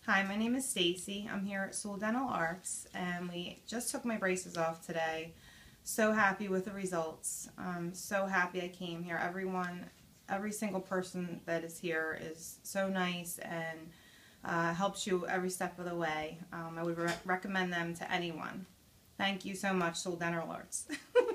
Hi, my name is Stacy. I'm here at Sewell Dental Arts, and we just took my braces off today. So happy with the results. So happy I came here. Every single person that is here is so nice and helps you every step of the way. I would recommend them to anyone. Thank you so much, Sewell Dental Arts.